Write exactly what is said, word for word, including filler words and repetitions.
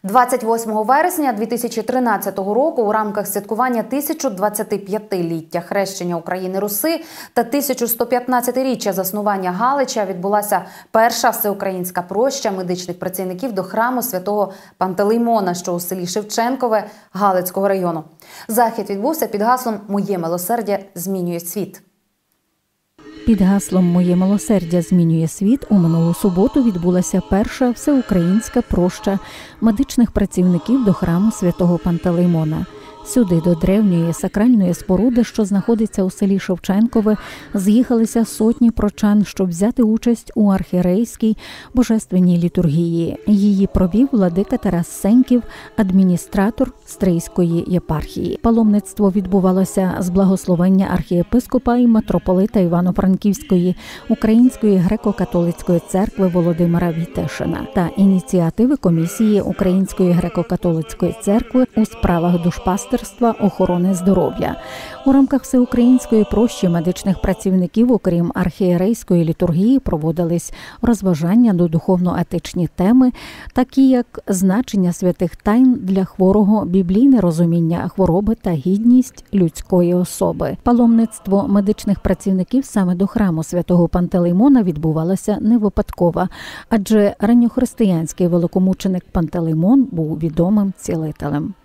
двадцять восьмого вересня дві тисячі тринадцятого року у рамках святкування тисяча двадцятип'ятиліття хрещення України Руси та тисяча сто п'ятнадцятиріччя заснування Галича відбулася перша всеукраїнська проща медичних працівників до храму святого Пантелеймона, що у селі Шевченкове Галицького району. Захід відбувся під гаслом «Моє милосердя змінює світ». Під гаслом «Моє милосердя змінює світ» у минулу суботу відбулася перша всеукраїнська проща медичних працівників до храму святого Пантелеймона. Сюди, до древньої сакральної споруди, що знаходиться у селі Шевченкове, з'їхалися сотні прочан, щоб взяти участь у архієрейській божественній літургії. Її провів владика Тарас Сеньків, адміністратор Стрийської єпархії. Паломництво відбувалося з благословення архієпископа і митрополита Івано-Франківської Української греко-католицької церкви Володимира Вітешина та ініціативи комісії Української греко-католицької церкви у справах душпастерства, охорони здоров'я. У рамках всеукраїнської прощі медичних працівників, окрім архієрейської літургії, проводились розважання до духовно-етичні теми, такі як значення святих тайн для хворого, біблійне розуміння хвороби та гідність людської особи. Паломництво медичних працівників саме до храму святого Пантелеймона відбувалося не випадково, адже ранньохристиянський великомученик Пантелеймон був відомим цілителем.